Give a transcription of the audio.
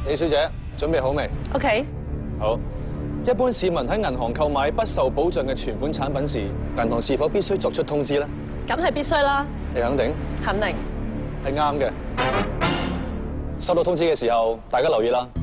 李小姐，準備好未 OK， 好。一般市民喺銀行購買不受保障嘅存款產品時，銀行是否必須作出通知咧？ 梗係必須啦， 你肯定？ 肯定。 係啱嘅。收到通知嘅時候，大家留意啦。